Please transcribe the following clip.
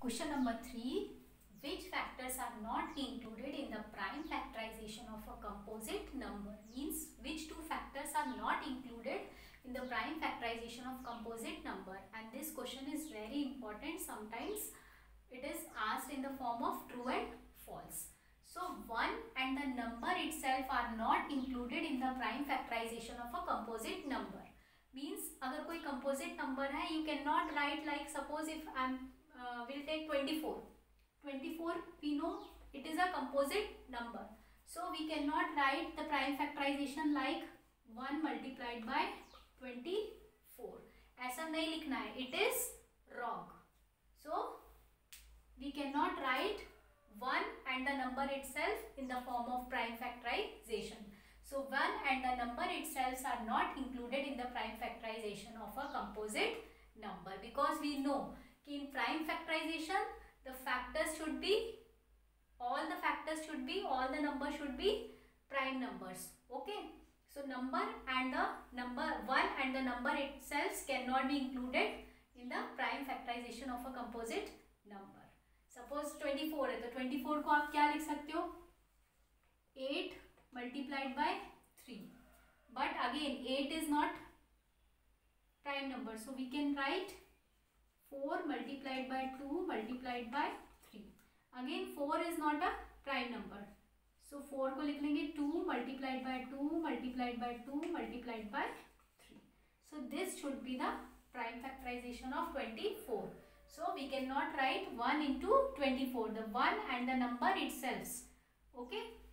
Question number 3. Which factors are not included in the prime factorization of a composite number? Means which two factors are not included in the prime factorization of composite number. And this question is very important. Sometimes it is asked in the form of true and false. So 1 and the number itself are not included in the prime factorization of a composite number. Means अगर कोई composite number है, you cannot write like suppose if we'll take 24. 24 we know it is a composite number. So we cannot write the prime factorization like 1 multiplied by 24. ऐसा नहीं लिखना है. It is wrong. So we cannot write 1 and the number itself in the form of prime factorization. So 1 and the number itself are not included in the prime factorization of a composite number, because we know कि in prime factorization the factors should be, all the numbers should be prime numbers. Okay, so number and the number 1 and the number itself cannot be included in the prime factorization of a composite number. Suppose 24 है तो 24 को आप क्या लिख सकते हो, 8 multiplied by 3. But again 8 is not prime number, so we can write 4 multiplied by 2 multiplied by 3. Again 4 is not a prime number, so 4 को लिख लेंगे 2 multiplied by 2 multiplied by 2 multiplied by 3. So this should be the prime factorization of 24. So we cannot write 1 into 24, the 1 and the number itself. Okay.